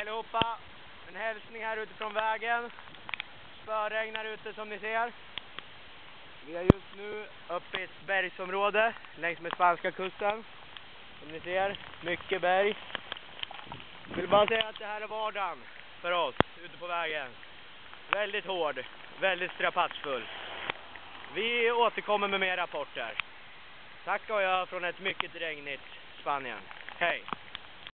allihopa. En hälsning här ute från vägen. Spöregn här ute som ni ser. Vi är just nu uppe i ett bergsområde längs med spanska kusten. Som ni ser, mycket berg. Jag vill bara säga att det här är vardagen för oss ute på vägen. Väldigt hård, väldigt strapatsfull. Vi återkommer med mer rapporter. Tack och jag från ett mycket regnigt Spanien. Hej!